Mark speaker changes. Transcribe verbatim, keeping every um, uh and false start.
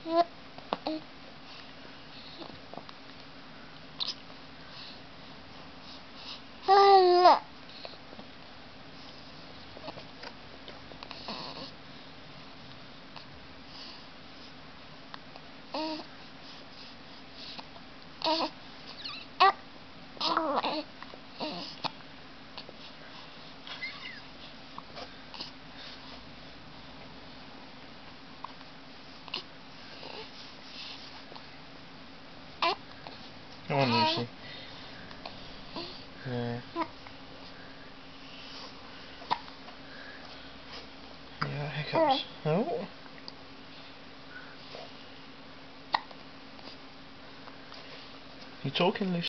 Speaker 1: Come on, Lucy. Yeah. Yeah, hiccups. Oh. You talking, Lucy?